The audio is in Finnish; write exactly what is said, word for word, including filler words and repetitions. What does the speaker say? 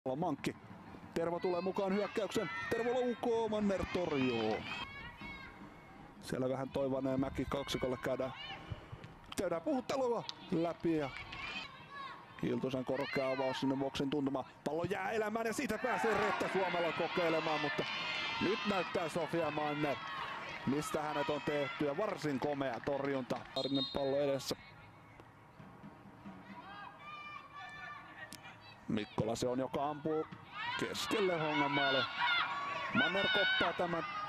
Mankki. Tervo tulee mukaan hyökkäyksen. Tervo loukoo, Manner torjuu. Siellä vähän Toivonen ja Mäki kaksikolle käydään. Käydään puhuttelua läpi ja Hiltusen korkea avaus sinne boksin tuntumaan. Pallo jää elämään ja siitä pääsee Retta Suomela kokeilemaan, mutta nyt näyttää Sofia Manner, mistä hänet on tehty ja varsin komea torjunta. Arinen pallo edessä. Mikkola se on, joka ampuu keskelle Hongan maalle. Manner koppaa tämän